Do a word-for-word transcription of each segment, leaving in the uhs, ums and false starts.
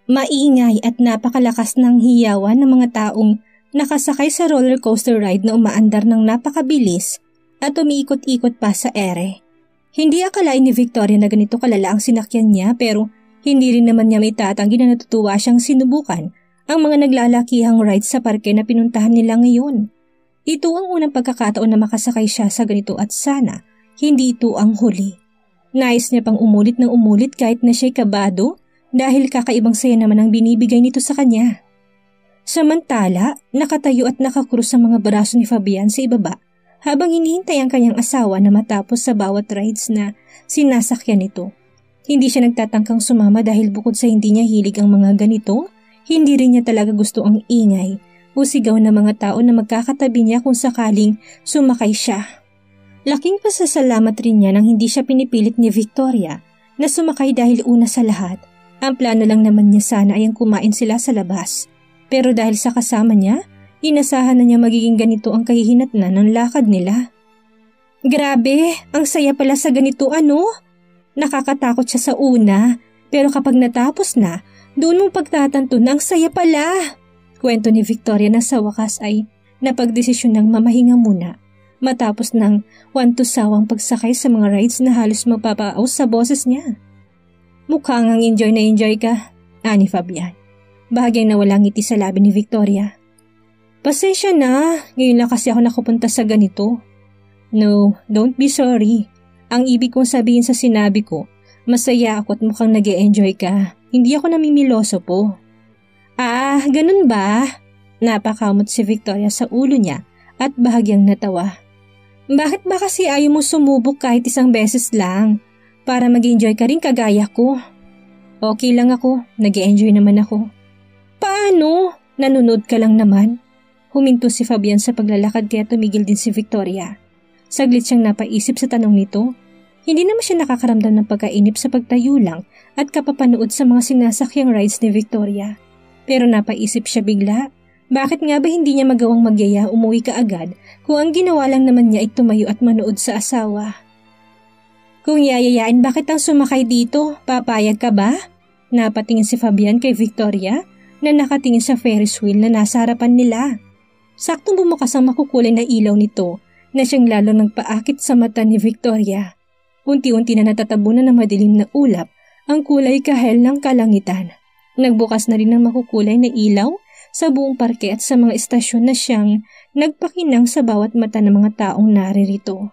Maingay at napakalakas ng hiyawan ng mga taong nakasakay sa roller coaster ride na umaandar ng napakabilis at umiikot-ikot pa sa ere. Hindi akalain ni Victoria na ganito kalala ang sinakyan niya pero hindi rin naman niya may tatanggi na natutuwa siyang sinubukan ang mga naglalakihang rides sa parke na pinuntahan nila ngayon. Ito ang unang pagkakataon na makasakay siya sa ganito at sana hindi ito ang huli. Nais niya pang umulit ng umulit kahit na siya'y kabado dahil kakaibang saya naman ang binibigay nito sa kanya. Samantala, nakatayo at nakakrus ang mga braso ni Fabian sa ibaba habang hinihintay ang kanyang asawa na matapos sa bawat rides na sinasakyan nito. Hindi siya nagtatangkang sumama dahil bukod sa hindi niya hilig ang mga ganito, hindi rin niya talaga gusto ang ingay o sigaw ng mga tao na magkakatabi niya kung sakaling sumakay siya. Laking pasasalamat rin niya nang hindi siya pinipilit ni Victoria na sumakay dahil una sa lahat, ang plano lang naman niya sana ay ang kumain sila sa labas. Pero dahil sa kasama niya, inasahan na niya magiging ganito ang kahihinatnan ng lakad nila. Grabe, ang saya pala sa ganito ano? Nakakatakot siya sa una, pero kapag natapos na, doon mong pagtatanto na ang saya pala. Kwento ni Victoria na sa wakas ay napagdesisyon ng mamahinga muna matapos ng wantusawang pagsakay sa mga rides na halos mapapaos sa boses niya. Mukhang ang enjoy na enjoy ka, ani Fabian. Bahagyang nawalang ngiti sa labi ni Victoria. Pasensya na, ngayon lang kasi ako nakapunta sa ganito. No, don't be sorry. Ang ibig kong sabihin sa sinabi ko, masaya ako at mukhang nag-e-enjoy ka. Hindi ako namimiloso po. Ah, ganun ba? Napakamot si Victoria sa ulo niya at bahagyang natawa. Bakit ba kasi ayaw mo sumubok kahit isang beses lang para mag-enjoy ka rin kagaya ko? Okay lang ako, nag-e-enjoy naman ako. Paano? Nanunod ka lang naman. Huminto si Fabian sa paglalakad kaya tumigil din si Victoria. Saglit siyang napaisip sa tanong nito. Hindi naman siya nakakaramdam ng pagkainip sa pagtayo lang at kapapanood sa mga sinasakyang rides ni Victoria. Pero napaisip siya bigla, bakit nga ba hindi niya magawang magyaya umuwi kaagad kung ang ginawa lang naman niya ay tumayo at manood sa asawa? Kung yayayain, bakit ang sumakay dito? Papayag ka ba? Napatingin si Fabian kay Victoria na nakatingin sa Ferris wheel na nasa harapan nila. Saktong bumukas ang makukulay na ilaw nito na siyang lalo nagpaakit sa mata ni Victoria. Unti-unti na natatabunan ng madilim na ulap ang kulay kahel ng kalangitan. Nagbukas na rin ang makukulay na ilaw sa buong parke at sa mga estasyon na siyang nagpakinang sa bawat mata ng mga taong naririto.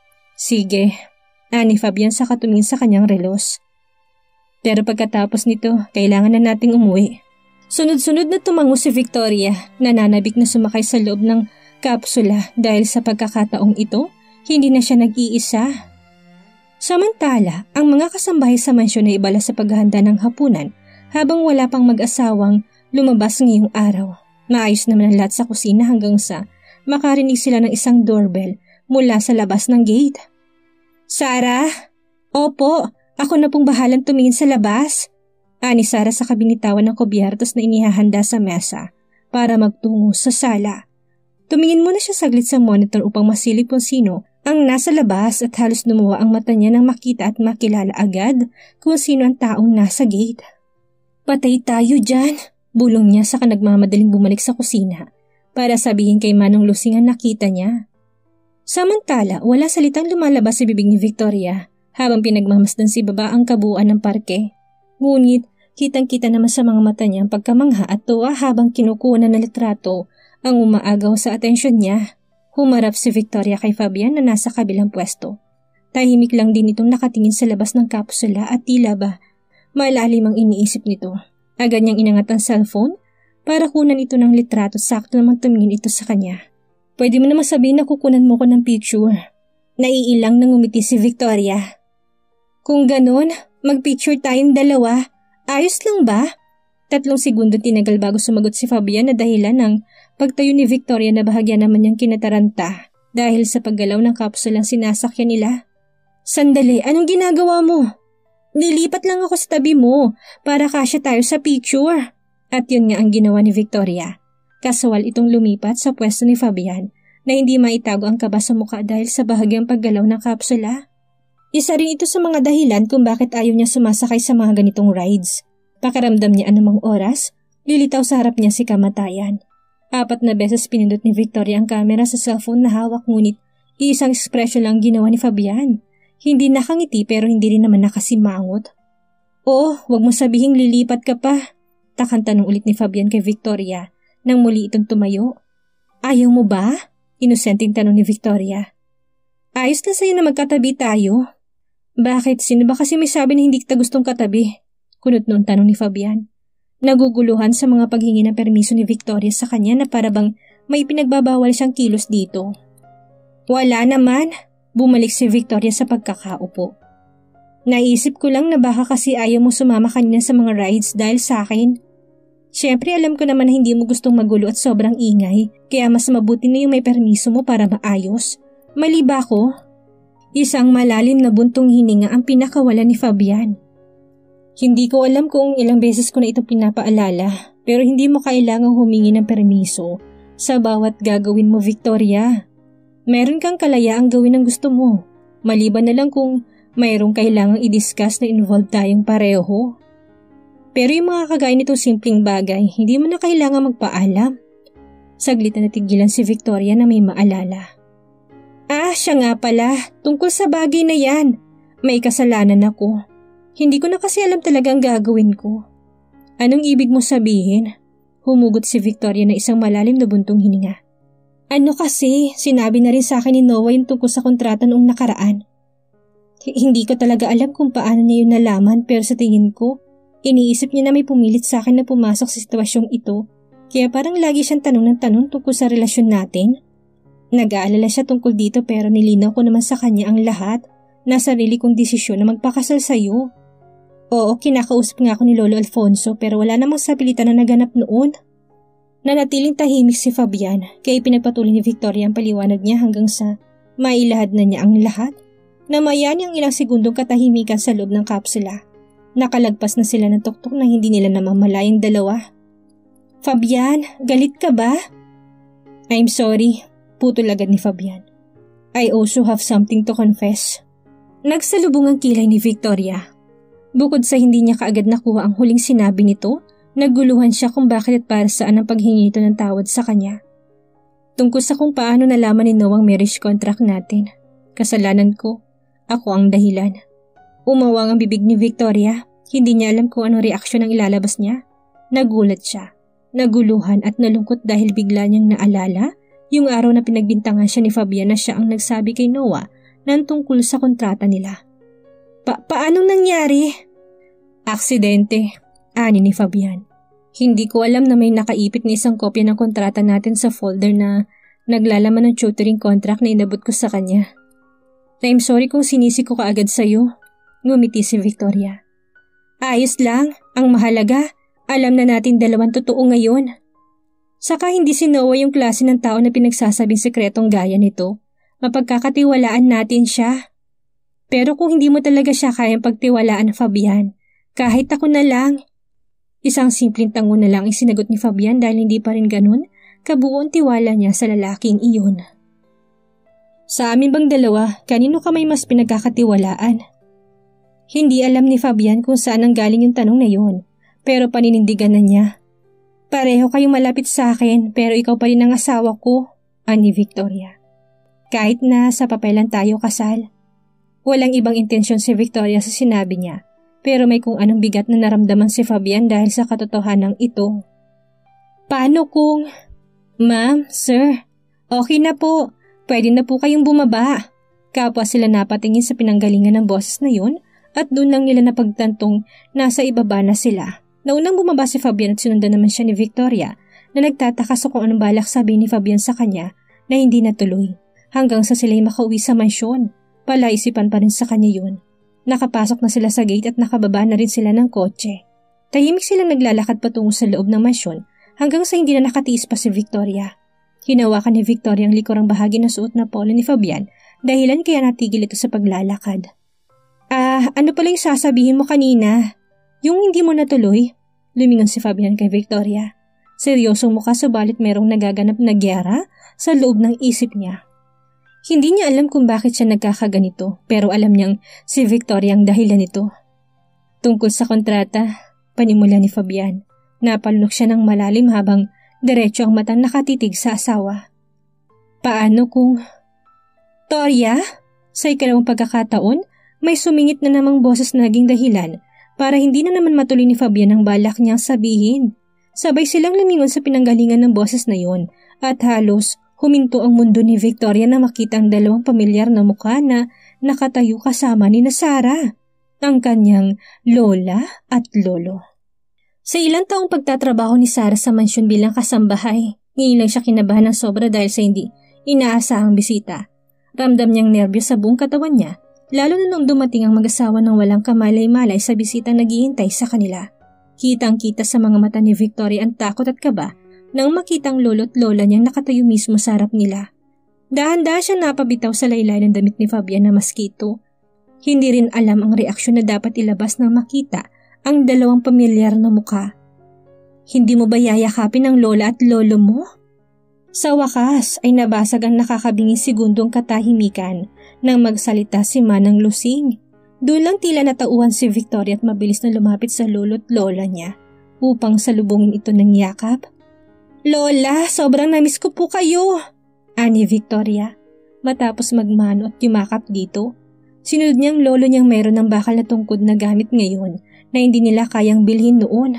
Sige, ani Fabian sa katumingin sa kanyang relos. Pero pagkatapos nito, kailangan na nating umuwi. Sunod-sunod na tumango si Victoria, nananabik na sumakay sa loob ng kapsula dahil sa pagkakataong ito, hindi na siya nag-iisa. Samantala, ang mga kasambahay sa mansyon ay ibala sa paghahanda ng hapunan habang wala pang mag-asawang lumabas ngayong araw. Maayos naman ang lahat sa kusina hanggang sa makarinig sila ng isang doorbell mula sa labas ng gate. Sarah? Opo, ako na pong bahalang tumingin sa labas. Ani Sarah sa kabinitawan ng kubyertos na inihahanda sa mesa para magtungo sa sala. Tumingin muna siya saglit sa monitor upang masilip kung sino ang nasa labas at halos lumuwa ang mata niya nang makita at makilala agad kung sino ang taong nasa gate. Patay tayo dyan, bulong niya saka nagmamadaling bumalik sa kusina para sabihin kay Manong Lusing ang nakita niya. Samantala, wala salitang lumalabas sa bibig ni Victoria habang pinagmamasdan si baba ang kabuuan ng parke. Ngunit, kitang-kita naman sa mga mata niya ang pagkamangha at tuwa habang kinukuha ng litrato ang umaagaw sa atensyon niya. Humarap si Victoria kay Fabian na nasa kabilang pwesto. Tahimik lang din itong nakatingin sa labas ng kapsula at tila ba malalim ang iniisip nito. Agad niyang inangat ang cellphone para kunan ito ng litrato sakto naman tumingin ito sa kanya. Pwede mo naman sabihin na kukunan mo ko ng picture. Naiilang nang umiti si Victoria. Kung ganun, mag-picture tayong dalawa. Ayos lang ba? Tatlong segundo tinagal bago sumagot si Fabian na dahilan ng pagtayo ni Victoria na bahagya naman niyang kinataranta dahil sa paggalaw ng kapsulang sinasakyan nila. Sandali, anong ginagawa mo? Nilipat lang ako sa tabi mo para kasya tayo sa picture. At yun nga ang ginawa ni Victoria. Kasawal itong lumipat sa pwesto ni Fabian na hindi maitago ang kaba sa mukha dahil sa bahagyang paggalaw ng kapsula. Isa rin ito sa mga dahilan kung bakit ayaw niya sumasakay sa mga ganitong rides. Pakiramdam niya anumang oras, lilitaw sa harap niya si kamatayan. Apat na beses pinindot ni Victoria ang camera sa cellphone na hawak ngunit iisang ekspresyon lang ginawa ni Fabian. Hindi nakangiti pero hindi rin naman nakasimangot. Oo, wag mo sabihing lilipat ka pa. Takang tanong ulit ni Fabian kay Victoria nang muli itong tumayo. Ayaw mo ba? Inosenteng tanong ni Victoria. Ayos na sa'yo na magkatabi tayo. Bakit? Sino ba kasi may sabi na hindi kita gustong katabi? Kunot noon tanong ni Fabian. Naguguluhan sa mga paghingi ng permiso ni Victoria sa kanya na parabang may pinagbabawal siyang kilos dito. Wala naman. Bumalik si Victoria sa pagkakaupo. Naisip ko lang na baka kasi ayaw mo sumama kanina sa mga rides dahil sa akin. Siyempre alam ko naman na hindi mo gustong magulo at sobrang ingay, kaya mas mabuti na yung may permiso mo para maayos. Mali ba ko? Isang malalim na buntong hininga ang pinakawala ni Fabian. Hindi ko alam kung ilang beses ko na ito pinapaalala, pero hindi mo kailangang humingi ng permiso sa bawat gagawin mo, Victoria. Meron kang kalayaang gawin ang gusto mo, maliban na lang kung mayroong kailangang i-discuss na involved tayong pareho. Pero yung mga kagaya nitong simpleng bagay, hindi mo na kailangan magpaalam. Saglit na natigilan si Victoria na may maalala. Ah, siya nga pala, tungkol sa bagay na yan. May kasalanan ako. Hindi ko na kasi alam talagang gagawin ko. Anong ibig mo sabihin? Humugot si Victoria na isang malalim na buntong hininga. Ano kasi, sinabi na rin sa akin ni Noah yung tungkol sa kontrata noong nakaraan. H- hindi ko talaga alam kung paano niya yun nalaman pero sa tingin ko, iniisip niya na may pumilit sa akin na pumasok sa sitwasyong ito. Kaya parang lagi siyang tanong ng tanong tungkol sa relasyon natin. Nag-aalala siya tungkol dito pero nilinaw ko naman sa kanya ang lahat na sarili kong desisyon na magpakasal sa'yo. Oo, kinakausap nga ako ni Lolo Alfonso pero wala namang sapilitan na naganap noon. Nanatiling tahimik si Fabian kaya pinagpatuloy ni Victoria ang paliwanag niya hanggang sa mailahad na niya ang lahat. Namayan niyang ilang segundong katahimikan sa loob ng kapsula. Nakalagpas na sila ng tuktok na hindi nila namamalayang dalawa. Fabian, galit ka ba? I'm sorry, putol agad ni Fabian. I also have something to confess. Nagsalubong ang kilay ni Victoria. Bukod sa hindi niya kaagad nakuha ang huling sinabi nito, naguluhan siya kung bakit at para saan ang paghingi ito ng tawad sa kanya. Tungkol sa kung paano nalaman ni Noah ang marriage contract natin. Kasalanan ko. Ako ang dahilan. Umawang ang bibig ni Victoria. Hindi niya alam kung anong reaksyon ang ilalabas niya. Nagulat siya. Naguluhan at nalungkot dahil bigla niyang naalala yung araw na pinagbintangan siya ni Fabian na siya ang nagsabi kay Noah ng tungkol sa kontrata nila. Pa paanong nangyari? Aksidente. Ani ni Fabian. Hindi ko alam na may nakaipit na isang kopya ng kontrata natin sa folder na naglalaman ng tutoring contract na inabot ko sa kanya. I'm sorry kung sinisi ko kaagad sa'yo. Ngumiti si Victoria. Ayos lang. Ang mahalaga, alam na natin dalawang totoo ngayon. Saka hindi si Noah yung klase ng tao na pinagsasabing sekretong gaya nito. Mapagkakatiwalaan natin siya. Pero kung hindi mo talaga siya kayang pagtiwalaan, Fabian, kahit ako na lang. Isang simpleng tango na lang isinagot ni Fabian dahil hindi pa rin ganun kabuo ang tiwala niya sa lalaking iyon. Sa amin bang dalawa, kanino ka may mas pinagkakatiwalaan? Hindi alam ni Fabian kung saan ang galing yung tanong na yun, pero paninindigan na niya. Pareho kayong malapit sa akin pero ikaw pa rin ang asawa ko, ani Victoria. Kahit na sa papelan tayo kasal. Walang ibang intensyon si Victoria sa sinabi niya. Pero may kung anong bigat na naramdaman si Fabian dahil sa katotohanan ito. Paano kung... Ma'am, sir, okay na po. Pwede na po kayong bumaba. Kapwa sila napatingin sa pinanggalingan ng boses na yun at doon lang nila napagtantong nasa ibaba na sila. Naunang bumaba si Fabian at sinundan naman siya ni Victoria na nagtataka sa kung anong balak sabihin ni Fabian sa kanya na hindi natuloy. Hanggang sa sila'y makauwi sa mansyon. Palaisipan pa rin sa kanya yun. Nakapasok na sila sa gate at nakababa na rin sila ng kotse. Tahimik silang naglalakad patungo sa loob ng mansyon hanggang sa hindi na nakatiis pa si Victoria. Hinawakan ni Victoria ang likurang bahagi ng suot na polo ni Fabian dahilan kaya natigil ito sa paglalakad. Ah, ano pala yung sasabihin mo kanina? Yung hindi mo natuloy? Lumingon si Fabian kay Victoria. Seryosong mukha subalit merong nagaganap na gyera sa loob ng isip niya. Hindi niya alam kung bakit siya nagkakaganito pero alam niyang si Victoria ang dahilan nito. Tungkol sa kontrata, Panimula ni Fabian. Napalunok siya ng malalim habang diretso ang matang nakatitig sa asawa. Paano kung... Toria? Sa ikalawang pagkakataon, may sumingit na namang boses na naging dahilan para hindi na naman matuloy ni Fabian ang balak niyang sabihin. Sabay silang lumingon sa pinanggalingan ng boses na yon at halos huminto ang mundo ni Victoria na makita ang dalawang pamilyar na mukha na nakatayo kasama ni Sara, ang kanyang lola at lolo. Sa ilang taong pagtatrabaho ni Sara sa mansyon bilang kasambahay, ngayon lang siya kinabahan ng sobra dahil sa hindi inaasahang bisita. Ramdam niyang nerbyo sa buong katawan niya, lalo na nung dumating ang mag-asawa ng walang kamalay-malay sa bisita naghihintay sa kanila. Kitang-kita sa mga mata ni Victoria ang takot at kaba nang makitang lolo't lola niyang nakatayo mismo sa harap nila. Dahan-dahan siya napabitaw sa laylay ng damit ni Fabian na maskito. Hindi rin alam ang reaksyon na dapat ilabas nang makita ang dalawang pamilyar na mukha. Hindi mo ba yayakapin ang lola at lolo mo? Sa wakas ay nabasag ang nakakabinging segundong katahimikan nang magsalita si Manang Lusing. Doon lang tila natauhan si Victoria at mabilis na lumapit sa lolo't lola niya upang salubungin ito ng yakap. Lola, sobrang namiss ko po kayo, ani Victoria. Matapos magmano at yumakap dito, sinunod niyang lolo niyang mayroon ng bakal na tungkod na gamit ngayon na hindi nila kayang bilhin noon.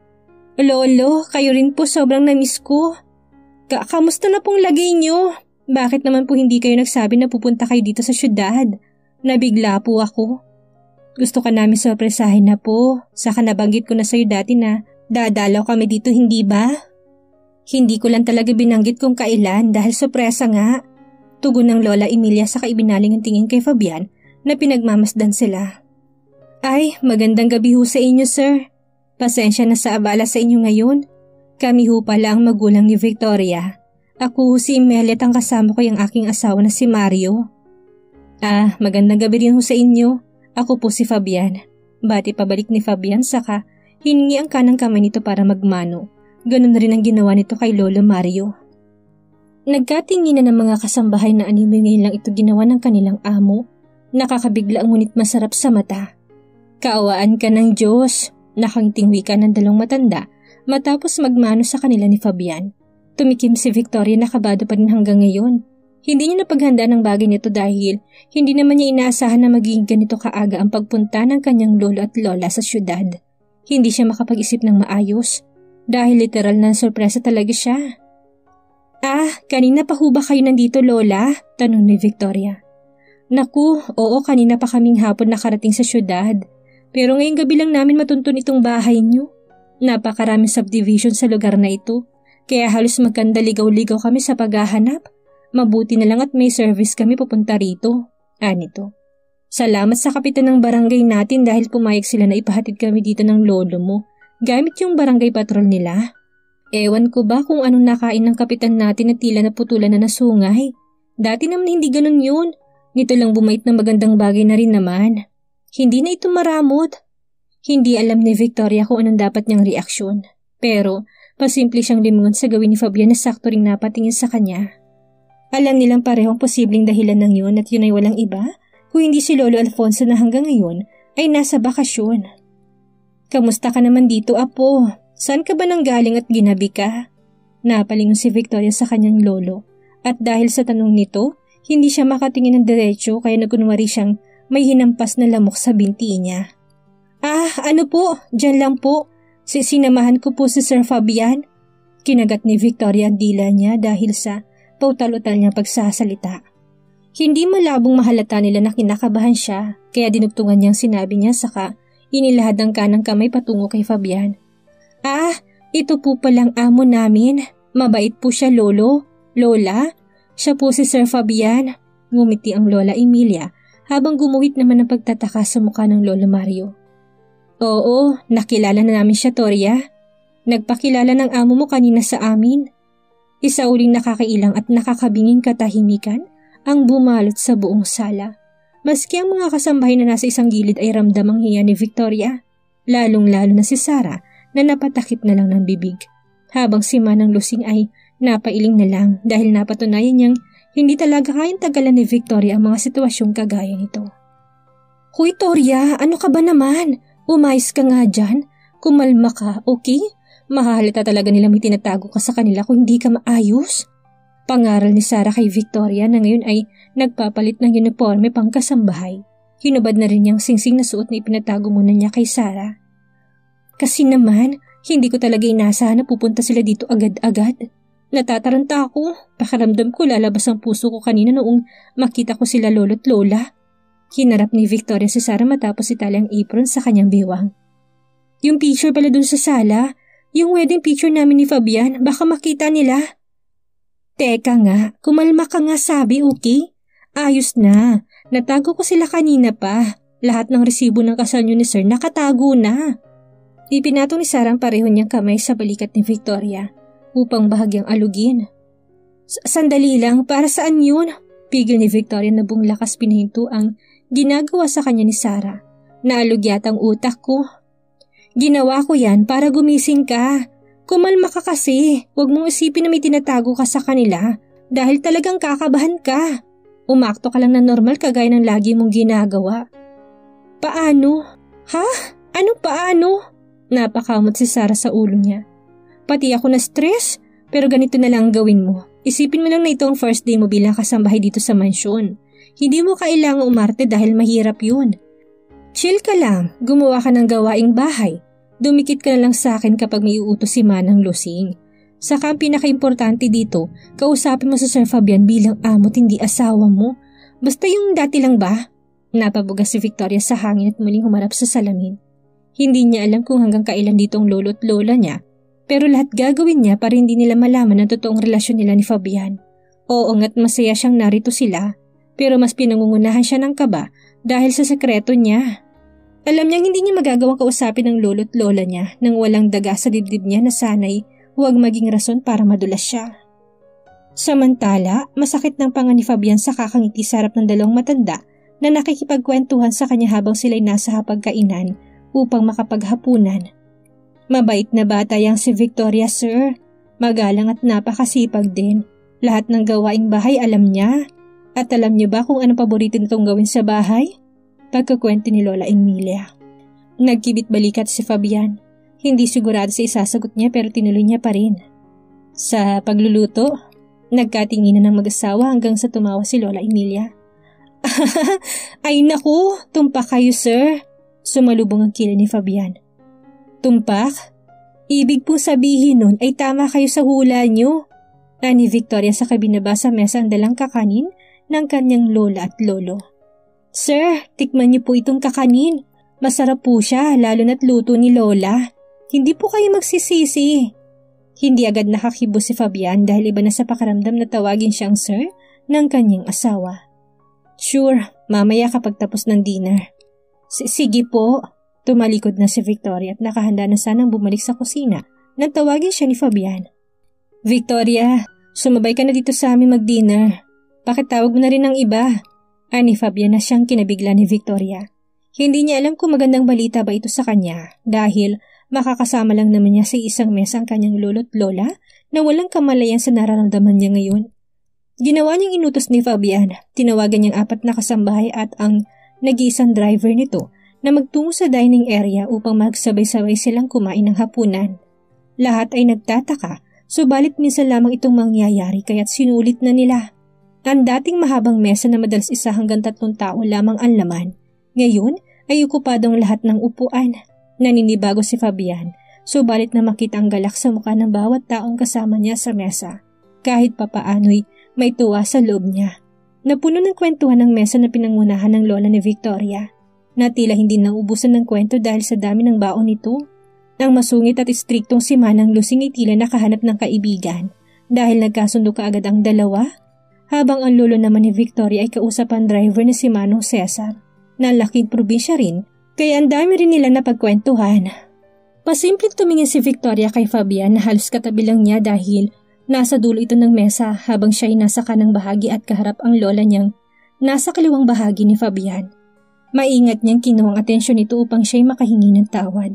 Lolo, kayo rin po sobrang namiss ko. Ka kamusta na pong lagay niyo? Bakit naman po hindi kayo nagsabi na pupunta kayo dito sa syudad? Nabigla po ako. Gusto ka namin sorpresahin na po. Saka nabanggit ko na sa'yo dati na dadalaw kami dito, hindi ba? Hindi ko lang talaga binanggit kung kailan dahil sorpresa nga. Tugon ng Lola Emilia saka ibinaling ang tingin kay Fabian na pinagmamasdan sila. Ay, magandang gabi ho sa inyo, sir. Pasensya na sa abala sa inyo ngayon. Kami ho pala ang magulang ni Victoria. Ako ho si Imelia at ang kasama ko yung aking asawa na si Mario. Ah, magandang gabi rin ho sa inyo. Ako po si Fabian. Bati pabalik ni Fabian saka hiningi ang kanang kamay nito para magmano. Ganun rin ang ginawa nito kay Lolo Mario. Nagkatingin na ng mga kasambahay na anime ngayon lang ito ginawa ng kanilang amo. Nakakabigla ngunit masarap sa mata. Kaawaan ka ng Diyos, nakangiting wika ng dalawang matanda matapos magmano sa kanila ni Fabian. Tumikim si Victoria na kabado pa rin hanggang ngayon. Hindi niya napaghanda ng bagay nito dahil hindi naman niya inaasahan na magiging ganito kaaga ang pagpunta ng kanyang lolo at lola sa syudad. Hindi siya makapag-isip ng maayos dahil literal na sorpresa talaga siya. Ah, kanina pa ho ba kayo nandito, Lola? Tanong ni Victoria. Naku, oo, kanina pa kaming hapon nakarating sa syudad. Pero ngayong gabi lang namin matuntun itong bahay niyo. Napakaraming subdivision sa lugar na ito, kaya halos magkandaligaw-ligaw kami sa paghahanap. Mabuti na lang at may service kami papunta rito. Anito. Salamat sa kapitan ng barangay natin dahil pumayag sila na ipahatid kami dito ng lolo mo gamit yung barangay patrol nila. Ewan ko ba kung anong nakain ng kapitan natin na tila naputulan na nasungay. Dati naman hindi ganun yun. Nito lang bumait ng magandang bagay na rin naman. Hindi na ito maramot. Hindi alam ni Victoria kung anong dapat niyang reaksyon. Pero pasimple siyang limungon sa gawin ni Fabian na sakto ring napatingin sa kanya. Alam nilang parehong posibleng dahilan ng yun at yun ay walang iba kung hindi si Lolo Alfonso na hanggang ngayon ay nasa bakasyon. Kamusta ka naman dito, Apo? Saan ka ba nanggaling at ginabi ka? Napalingon si Victoria sa kanyang lolo at dahil sa tanong nito, hindi siya makatingin ng diretsyo kaya nagunwari siyang may hinampas na lamok sa binti niya. Ah, ano po? Diyan lang po. Sinamahan ko po si Sir Fabian. Kinagat ni Victoria ang dila niya dahil sa pautal-utal niya pagsasalita. Hindi malabong mahalata nila na kinakabahan siya kaya dinugtungan niyang sinabi niya saka inilahad ang kanang kamay patungo kay Fabian. Ah, ito po palang amo namin. Mabait po siya, Lolo. Lola, siya po si Sir Fabian. Ngumiti ang Lola Emilia habang gumuhit naman ng pagtataka sa mukha ng Lolo Mario. Oo, nakilala na namin siya, Toria. Nagpakilala ng amo mo kanina sa amin. Isa uling nakakailang at nakakabinging katahimikan ang bumalot sa buong sala. Maski ang mga kasambahay na nasa isang gilid ay ramdam ang hiya ni Victoria. Lalong-lalo na si Sara na napatakip na lang ng bibig. Habang si Manang Lusing ay napailing na lang dahil napatunayan niyang hindi talaga kayang tagalan ni Victoria ang mga sitwasyong kagaya nito. Huy, Toria, ano ka ba naman? Umayos ka nga dyan. Kumalma ka, okay? Mahalata talaga nila may tinatago ka sa kanila kung hindi ka maayos. Pangaral ni Sarah kay Victoria na ngayon ay nagpapalit ng uniforme pang kasambahay. Hinubad na rin niyang singsing na suot na ipinatago muna niya kay Sarah. Kasi naman, hindi ko talaga inasahan na pupunta sila dito agad-agad. Natataranta ako. Pakiramdam ko lalabas ang puso ko kanina noong makita ko sila lolo't lola. Hinarap ni Victoria si Sarah matapos itali ang apron sa kanyang biwang. Yung picture pala dun sa sala, yung wedding picture namin ni Fabian, baka makita nila. Teka nga, kumalma ka nga sabi, okay? Ayos na, natago ko sila kanina pa. Lahat ng resibo ng kasal nyo ni Sir nakatago na. Ipinatong ni Sarah ang pareho niyang kamay sa balikat ni Victoria upang bahagyang alugin. Sandali lang, para saan yun? Pigil ni Victoria na buong lakas pinahinto ang ginagawa sa kanya ni Sarah. Naalog yata ang utak ko. Ginawa ko yan para gumising ka. Kumalma ka kasi. Huwag mong isipin na may tinatago ka sa kanila dahil talagang kakabahan ka. Umakto ka lang na normal kagaya ng lagi mong ginagawa. Paano? Ha? Anong paano? Napakamot si Sarah sa ulo niya. Pati ako na stress, pero ganito na lang gawin mo. Isipin mo lang na ito ang first day mo bilang kasambahay dito sa mansyon. Hindi mo kailangang umarte dahil mahirap yun. Chill ka lang, gumawa ka ng gawaing bahay. Dumikit ka na lang sa akin kapag may uutos si Manang Lusing. Saka ang pinaka-importante dito, kausapin mo si Sir Fabian bilang amo't hindi asawa mo. Basta yung dati lang ba? Napabugas si Victoria sa hangin at muling humarap sa salamin. Hindi niya alam kung hanggang kailan dito ang lolo't lola niya, pero lahat gagawin niya para hindi nila malaman ang totoong relasyon nila ni Fabian. Oo nga't masaya siyang narito sila, pero mas pinangungunahan siya ng kaba dahil sa sekreto niya. Alam niyang hindi niya magagawang kausapin ng lolo't lola niya nang walang daga sa dibdib niya na sana'y huwag maging rason para madulas siya. Samantala, masakit ng panga ni Fabian sa kakangiti sa harap ng dalawang matanda na nakikipagkwentuhan sa kanya habang sila'y nasa hapagkainan upang makapaghapunan. Mabait na bata yang si Victoria, sir. Magalang at napakasipag din. Lahat ng gawaing bahay alam niya. At alam niyo ba kung anong paborito nitong gawin sa bahay? Pagkukwento ni Lola Emilia. Nagkibit balikat si Fabian. Hindi sigurado sa isasagot niya pero tinuloy niya pa rin. Sa pagluluto, nagkatinginan ng mag-asawa hanggang sa tumawa si Lola Emilia. Ay naku, tumpak kayo, sir. Sumalubong ang kilay ni Fabian. Tumpak? Ibig po sabihin nun ay tama kayo sa hula niyo. Ani Victoria sa kabinaba sa mesa ang dalang kakanin ng kanyang lola at lolo. Sir, tikman niyo po itong kakanin. Masarap po siya lalo na't luto ni Lola. Hindi po kayo magsisisi. Hindi agad nakakibo si Fabian dahil iba na sa pakiramdam na tawagin siyang sir ng kanyang asawa. Sure, mamaya kapag tapos ng dinner. Sige po, tumalikod na si Victoria at nakahanda na sanang bumalik sa kusina nang tawagin siya ni Fabian. Victoria, sumabay ka na dito sa amin mag-dinner. Pakitawag mo na rin ng iba. Ani Fabian na siyang kinabigla ni Victoria. Hindi niya alam kung magandang balita ba ito sa kanya dahil makakasama lang naman niya sa isang mesa ang kanyang lolo't lola na walang kamalayan sa nararamdaman niya ngayon. Ginawa niyang inutos ni Fabian, tinawagan niyang apat na kasambahay at ang nag-iisang driver nito na magtungo sa dining area upang magsabay-sabay silang kumain ng hapunan. Lahat ay nagtataka, subalit minsan lamang itong mangyayari kaya't sinulit na nila. Ang dating mahabang mesa na madalas isa hanggang tatlong tao lamang ang laman, ngayon ay okupadong lahat ng upuan. Naninibago si Fabian, subalit na makita ang galak sa mukha ng bawat taong kasama niya sa mesa. Kahit papaano'y may tuwa sa loob niya. Napuno ng kwentuhan ng mesa na pinangunahan ng lola ni Victoria, na tila hindi naubusan ng kwento dahil sa dami ng baon nito. Ang masungit at istriktong si Manang Lusing ay tila nakahanap ng kaibigan dahil nagkasundo kaagad ang dalawa, habang ang lolo naman ni Victoria ay kausap ang driver ni si Manong Cesar, na laking probinsya rin, kaya ang dami rin nila na pagkwentuhan. Pasimpleng tumingin si Victoria kay Fabian na halos katabi lang niya dahil nasa dulo ito ng mesa habang siya ay nasa kanang bahagi at kaharap ang lola niyang nasa kaliwang bahagi ni Fabian. Maingat niyang kinuha ang atensyon nito upang siya'y makahingi ng tawad.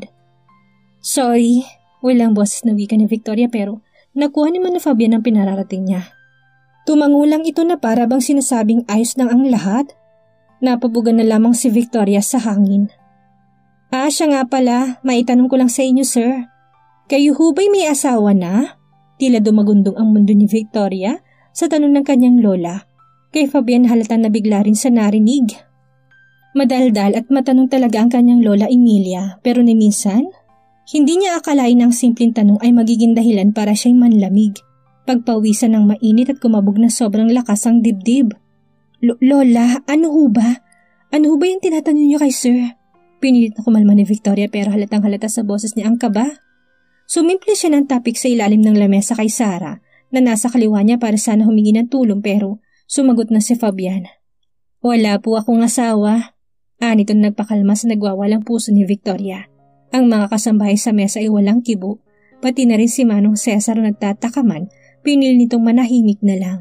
Sorry, walang boses na wika ni Victoria pero nakuha ni Manong Fabian ang pinararating niya. Tumangulang ito na para bang sinasabing ayos lang ang lahat. Napabugan na lamang si Victoria sa hangin. Ah, siya nga pala, maitanong ko lang sa inyo sir. Kayo ho ba'y may asawa na? Tila dumagundong ang mundo ni Victoria sa tanong ng kanyang lola. Kay Fabian halata na bigla rin sa narinig. Madaldal at matanong talaga ang kanyang lola Emilia pero ni minsan, hindi niya akalain ang simpleng tanong ay magiging dahilan para siya'y manlamig. Pagpawisan ng mainit at kumabog na sobrang lakas ang dibdib. Lola, ano ho ba? Ano ho ba yung tinatanong niyo kay sir? Pinilit na kumalma ni Victoria pero halatang halata sa boses niya ang kaba. Sumimple siya ng topic sa ilalim ng lamesa kay Sarah na nasa kaliwa niya para sana humingi ng tulong pero sumagot na si Fabian. Wala po akong asawa. Anito na nagpakalma sa nagwawalang puso ni Victoria. Ang mga kasambahay sa mesa ay walang kibo, pati na rin si Manong Cesar na nagtatakaman, pinili nitong manahimik na lang.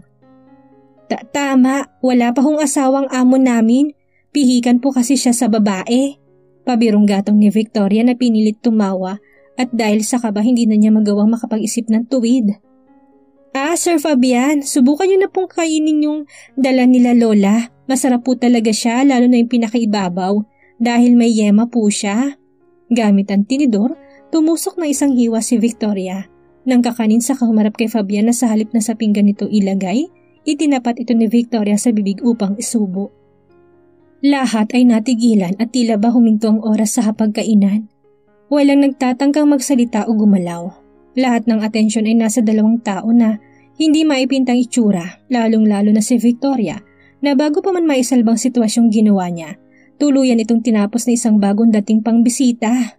Tama, wala pa hong asawang amo namin. Pihikan po kasi siya sa babae. Pabirong gatong ni Victoria na pinilit tumawa at dahil sa kaba hindi na niya magawang makapag-isip ng tuwid. Ah, Sir Fabian, subukan niyo na pong kainin yung dala nila Lola. Masarap po talaga siya lalo na yung pinakaibabaw dahil may yema po siya. Gamit ang tinidor, tumusok na isang hiwa si Victoria. Nang kakanin sa kahumarap kay Fabian na sa halip na sa pinggan nito ilagay, itinapat ito ni Victoria sa bibig upang isubo. Lahat ay natigilan at tila ba huminto ang oras sa hapagkainan. Walang nagtatangkang magsalita o gumalaw. Lahat ng atensyon ay nasa dalawang tao na hindi maipintang itsura, lalong-lalo na si Victoria, na bago pa man maisalbang sitwasyong ginawa niya, tuluyan itong tinapos na isang bagong dating pangbisita.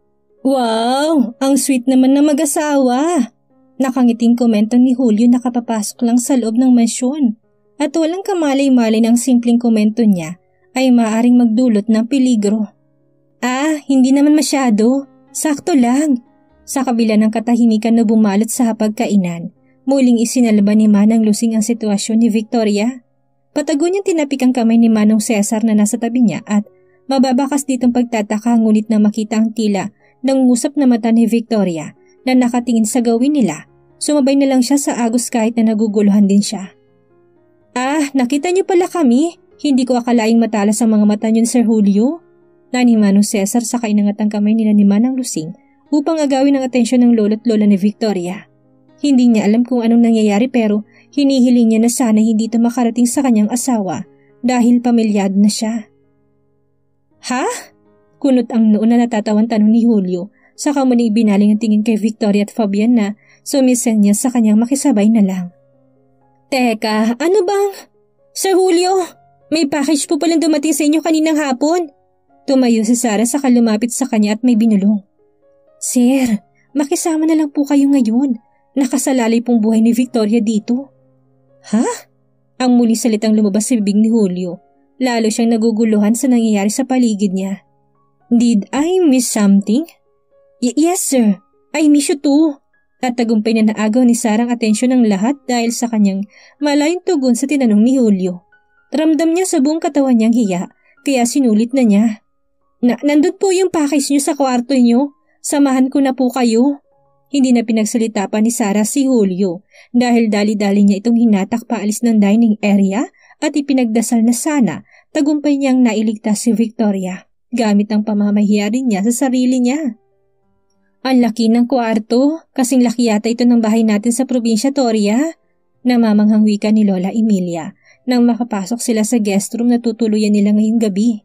Wow! Ang sweet naman na mag-asawa! Nakangiting komento ni Julio na kapapasok lang sa loob ng mansyon at walang kamalay-malay ng simpleng komento niya ay maaaring magdulot ng peligro. Ah, hindi naman masyado. Sakto lang. Sa kabila ng katahimikan na bumalot sa hapagkainan, muling isinalba ni Manang Lusing ang sitwasyon ni Victoria. Patago niyang tinapik ang kamay ni Manong Cesar na nasa tabi niya at mababakas ditong pagtataka ngunit na makita ang tila ng ngusap na mata ni Victoria na nakatingin sa gawin nila. Sumabay na lang siya sa agos kahit na naguguluhan din siya. Ah, nakita niyo pala kami. Hindi ko akalaing matalas ang mga mata niyo, Sir Julio. Nani Manong Cesar sa kainangat ang kamay nila ni Manang Lusing upang agawin ang atensyon ng lolo't lola ni Victoria. Hindi niya alam kung anong nangyayari pero hinihiling niya na sana hindi ito makarating sa kanyang asawa dahil pamilyado na siya. Ha? Kunot ang noon na natatawan tanong ni Julio saka muling ibinaling ang tingin kay Victoria at Fabian na sumisenya sa kanyang makisabay na lang. Teka, ano bang? Sir Julio, may package po palang dumating sa inyo kaninang hapon. Tumayo si Sarah saka lumapit sa kanya at may binulong. Sir, makisama na lang po kayo ngayon. Nakasalalay pong buhay ni Victoria dito. Ha? Ang muli salitang lumabas sa bibig ni Julio. Lalo siyang naguguluhan sa nangyayari sa paligid niya. Did I miss something? Y- yes sir, I miss you too. At tagumpay na naagaw ni Sarah ang atensyon ng lahat dahil sa kanyang malayong tugon sa tinanong ni Julio. Ramdam niya sa buong katawan niyang hiya, kaya sinulit na niya. Na, nandun po yung package niyo sa kwarto niyo. Samahan ko na po kayo. Hindi na pinagsalita pa ni Sarah si Julio dahil dali-dali niya itong hinatak paalis ng dining area at ipinagdasal na sana tagumpay niyang nailigtas si Victoria gamit ang pamamahiya rin niya sa sarili niya. Ang laki ng kwarto, kasing laki yata ito ng bahay natin sa probinsya, Toria. Namamanghang wika ni Lola Emilia nang makapasok sila sa guest room na tutuluyan nila ngayong gabi.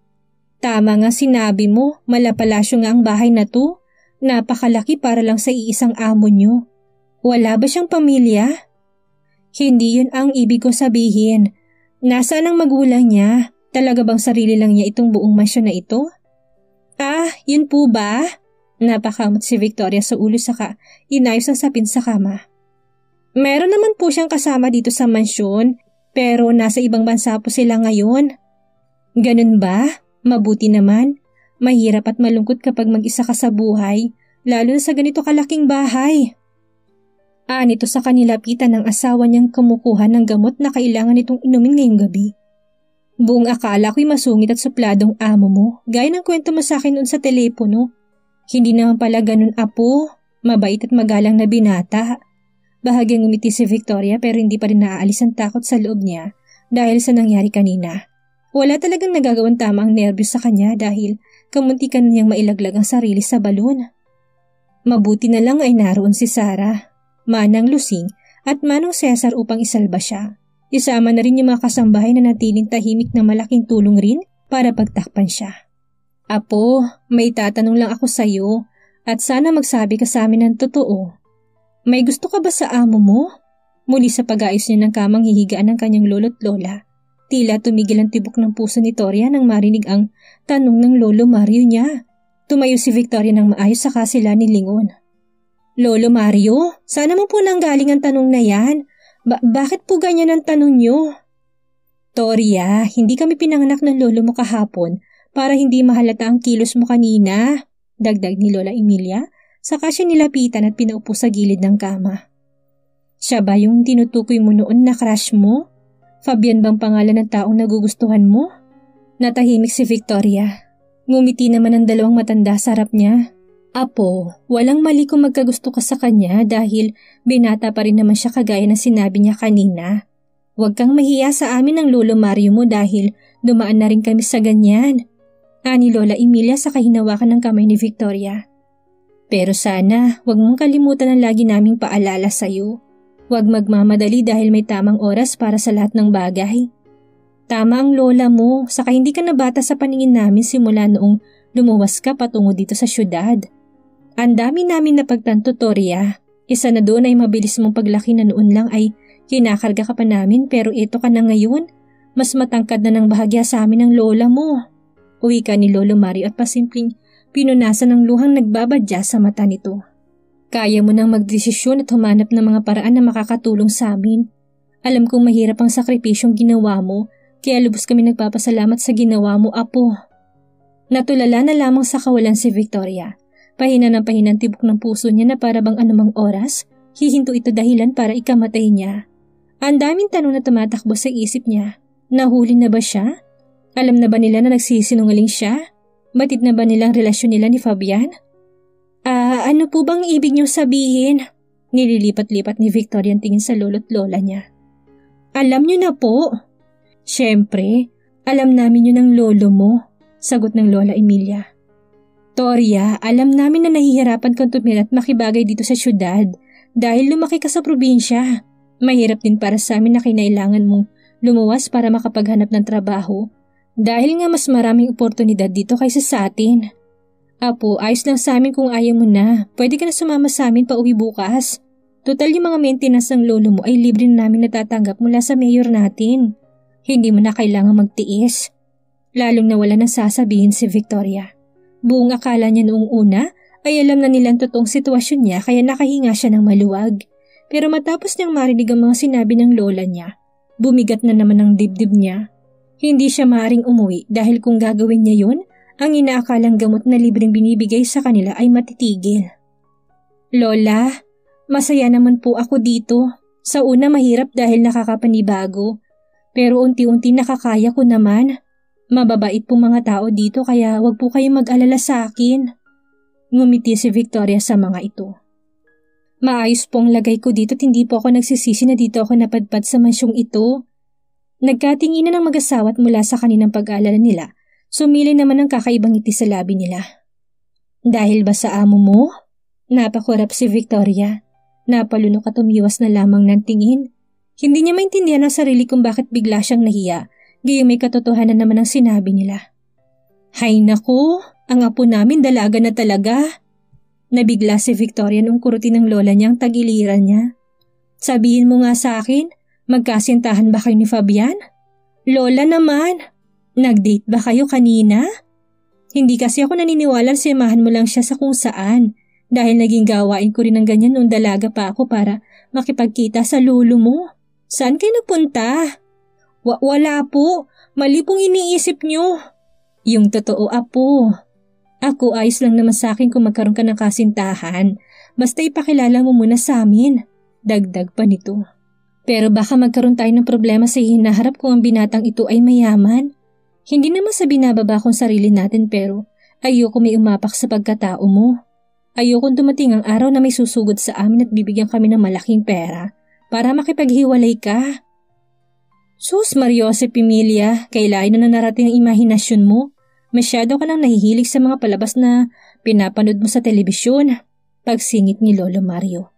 Tama nga sinabi mo, malapalasyo nga ang bahay na to. Napakalaki para lang sa iisang amo nyo. Wala ba siyang pamilya? Hindi yun ang ibig ko sabihin. Nasaan ang magulang niya? Talaga bang sarili lang niya itong buong mansyon na ito? Ah, yun po ba? Napakamot si Victoria sa ulo saka inayos ang sapin sa kama. Meron naman po siyang kasama dito sa mansyon pero nasa ibang bansa po sila ngayon. Ganun ba? Mabuti naman. Mahirap at malungkot kapag mag-isa ka sa buhay, lalo na sa ganito kalaking bahay. Anito sa kanilapitan ng asawa niyang kumukuha ng gamot na kailangan itong inumin ngayong gabi. Buong akala ko'y masungit at supladong amo mo, gaya ng kwento mo sa akin noon sa telepono. Hindi naman pala ganun apo, mabait at magalang na binata. Bahagyang umiti si Victoria pero hindi pa rin naaalis ang takot sa loob niya dahil sa nangyari kanina. Wala talagang nagagawang tama ang nervyos sa kanya dahil kamuntikan niyang mailaglag ang sarili sa balon. Mabuti na lang ay naroon si Sarah, Manang Lusing at Manong Cesar upang isalba siya. Isama na rin yung mga kasambahay na natiling tahimik na malaking tulong rin para pagtakpan siya. Apo, may tatanong lang ako sa iyo at sana magsabi ka sa amin ng totoo. May gusto ka ba sa amo mo? Muli sa pag-ayos niya ng kamang hihigaan ng kanyang lolo't lola, tila tumigil ang tibok ng puso ni Toria nang marinig ang tanong ng lolo Mario niya. Tumayo si Victoria ng maayos saka sila nilingon. Lolo Mario, sana mo po nang galing ang tanong na yan. Ba- bakit po ganyan ang tanong niyo? Toria, hindi kami pinanganak ng lolo mo kahapon para hindi mahalata ang kilos mo kanina, dagdag ni Lola Emilia, saka siya nilapitan at pinaupo sa gilid ng kama. Siya ba yung tinutukoy mo noon na crush mo? Fabian bang pangalan ng taong nagugustuhan mo? Natahimik si Victoria. Ngumiti naman ang dalawang matanda sa harap niya. Apo, walang mali kung magkagusto ka sa kanya dahil binata pa rin naman siya kagaya ng sinabi niya kanina. Huwag kang mahiya sa amin ng lolo Mario mo dahil dumaan na rin kami sa ganyan. Ani Lola Emilia sa kahinawakan ng kamay ni Victoria. Pero sana, huwag mong kalimutan ang lagi naming paalala sa iyo. Huwag magmamadali dahil may tamang oras para sa lahat ng bagay. Tama ang lola mo, saka hindi ka na bata sa paningin namin simula noong lumuwas ka patungo dito sa syudad. Ang dami namin napagtanto, Toria. Isa na doon ay mabilis mong paglaki na noon lang ay kinakarga ka pa namin pero ito ka na ngayon. Mas matangkad na ng bahagya sa amin ng lola mo. Uwi ka ni Lolo Mario at pasimpleng pinunasan ng luhang nagbabadya sa mata nito. Kaya mo nang magdesisyon at humanap ng mga paraan na makakatulong sa amin. Alam kong mahirap ang sakripisyong ginawa mo, kaya lubos kami nagpapasalamat sa ginawa mo, Apo. Natulala na lamang sa kawalan si Victoria. Pahina ng pahinang tibok ng puso niya na para bang anumang oras, hihinto ito dahilan para ikamatay niya. Ang daming tanong na tumatakbo sa isip niya. Nahuli na ba siya? Alam na ba nila na nagsisinungaling siya? Batid na ba nilang relasyon nila ni Fabian? Ah, ano po bang ibig niyong sabihin? Nililipat-lipat ni Victoria ang tingin sa lolo't lola niya. Alam niyo na po. Siyempre, alam namin yun ng lolo mo, sagot ng Lola Emilia. Toria, alam namin na nahihirapan kang tumira at makibagay dito sa syudad dahil lumaki ka sa probinsya. Mahirap din para sa amin na kinailangan mong lumuwas para makapaghanap ng trabaho dahil nga mas maraming oportunidad dito kaysa sa atin. Apo, ayos lang sa amin kung ayaw mo na. Pwede ka na sumama sa amin pa uwi bukas. Total yung mga maintenance ng lolo mo ay libre na namin natatanggap mula sa mayor natin. Hindi mo na kailangang magtiis. Lalong nawala ng sasabihin si Victoria. Buong akala niya noong una ay alam na nilang totoong sitwasyon niya kaya nakahinga siya ng maluwag. Pero matapos niyang marinig ang mga sinabi ng lola niya, bumigat na naman ang dibdib niya. Hindi siya maaaring umuwi dahil kung gagawin niya yun, ang inaakalang gamot na libreng binibigay sa kanila ay matitigil. Lola, masaya naman po ako dito. Sa una mahirap dahil nakakapanibago. Pero unti-unti nakakaya ko naman. Mababait po mga tao dito kaya wag po kayong mag-alala sa akin. Ngumiti si Victoria sa mga ito. Maayos po ang lagay ko dito at hindi po ako nagsisisi na dito ako napadpad sa mansyong ito. Nagkatinginan ng mag-asawa at mula sa kaninang pag-aalala nila, sumilay naman ang kakaibang ngiti sa labi nila. Dahil ba sa amo mo? Napakurap si Victoria. Napalunok at umiwas na lamang ng tingin. Hindi niya maintindihan ang sarili kung bakit bigla siyang nahiya, gayong may katotohanan naman ang sinabi nila. Hay naku, ang apo namin dalaga na talaga. Nabigla si Victoria nung kurutin ng lola niya ang tagiliran niya. Sabihin mo nga sa akin, magkasintahan ba kayo ni Fabian? Lola naman, nag-date ba kayo kanina? Hindi kasi ako naniniwalang simahan mo lang siya sa kung saan, dahil naging gawain ko rin ng ganyan nung dalaga pa ako para makipagkita sa lolo mo. Saan kayo nagpunta? Wa- wala po, mali pong iniisip niyo. Yung totoo, apo. Ako ayos lang naman sa akin kung magkaroon ka ng kasintahan. Basta ipakilala mo muna sa amin. Dagdag pa nito. Pero baka magkaroon tayo ng problema sa hinaharap kung ang binatang ito ay mayaman. Hindi naman sa binababa kong sarili natin pero ayoko may umapak sa pagkatao mo. Ayoko dumating ang araw na may susugod sa amin at bibigyan kami ng malaking pera para makipaghiwalay ka. Sus, Mariosep Emilia, kailangan na narating ang imahinasyon mo. Masyado ka nang nahihilig sa mga palabas na pinapanood mo sa telebisyon, pagsingit ni Lolo Mario.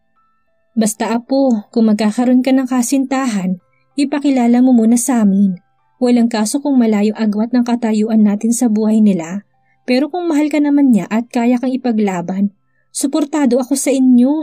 Basta apo, kung magkakaroon ka ng kasintahan, ipakilala mo muna sa amin. Walang kaso kung malayo agwat ng katayuan natin sa buhay nila, pero kung mahal ka naman niya at kaya kang ipaglaban, suportado ako sa inyo.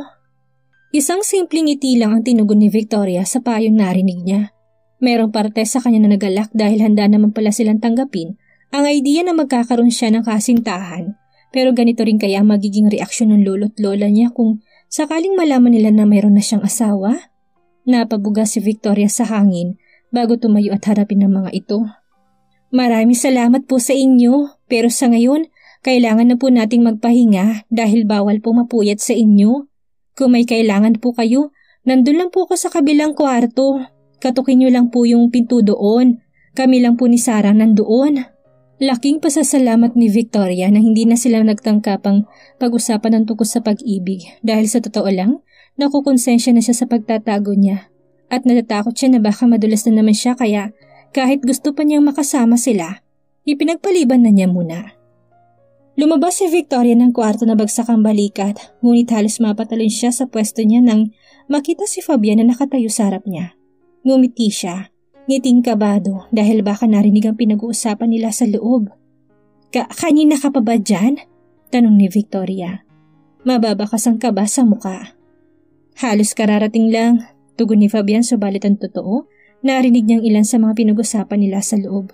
Isang simpleng ngiti lang ang tinugon ni Victoria sa payong narinig niya. Merong parte sa kanya na nagalak dahil handa naman pala silang tanggapin ang idea na magkakaroon siya ng kasintahan, pero ganito rin kaya magiging reaksyon ng lolo't lola niya kung sakaling malaman nila na mayroon na siyang asawa? Napabuga si Victoria sa hangin bago tumayo at harapin ang mga ito. Maraming salamat po sa inyo, pero sa ngayon, kailangan na po nating magpahinga dahil bawal po mapuyat sa inyo. Kung may kailangan po kayo, nandun lang po ako sa kabilang kwarto. Katukin niyo lang po yung pinto doon. Kami lang po ni Sarah nandoon. Laking pasasalamat ni Victoria na hindi na sila nagtangkapang pag-usapan ng tungkol sa pag-ibig dahil sa totoo lang, nakukonsensya na siya sa pagtatago niya at natatakot siya na baka madulas na naman siya kaya kahit gusto pa niyang makasama sila, ipinagpaliban na niya muna. Lumabas si Victoria ng kwarto na bagsak ang balikat, ngunit halos mapatalon siya sa pwesto niya nang makita si Fabian na nakatayo sa harap niya. Ngumiti siya. Ngiting kabado dahil baka narinig ang pinag-uusapan nila sa loob. Ka kanina ka pa ba dyan? Tanong ni Victoria. Mababakas ang kaba sa muka. Halos kararating lang, tugon ni Fabian subalit ang totoo, narinig niyang ilan sa mga pinag-usapan nila sa loob.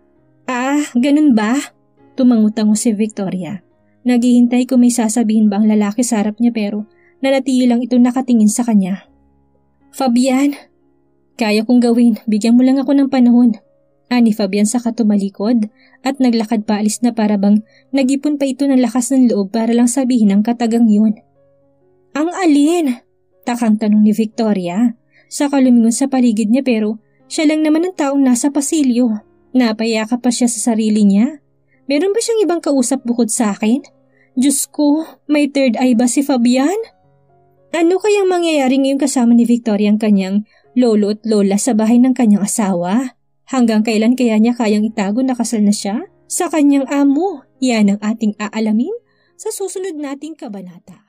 Ah, ganun ba? Tumangutango si Victoria. Naghihintay kung may sasabihin ba ang lalaki sa harap niya pero nanatili lang ito nakatingin sa kanya. Fabian, kaya kong gawin, bigyan mo lang ako ng panahon. Ani Fabian sa katumalikod at naglakad paalis na para bang nag-ipon pa ito ng lakas ng loob para lang sabihin ang katagang yun. Ang alin? Takang tanong ni Victoria. Saka lumingon sa paligid niya pero siya lang naman ang taong nasa pasilyo. Napayakap pa siya sa sarili niya. Meron ba siyang ibang kausap bukod sa akin? Diyos ko, may third eye ba si Fabian? Ano kayang mangyayari ngayon kasama ni Victoria ang kanyang lolo at lola sa bahay ng kanyang asawa? Hanggang kailan kaya niya kayang itago na kasal na siya sa kanyang amo? Yan ang ating aalamin sa susunod nating kabanata.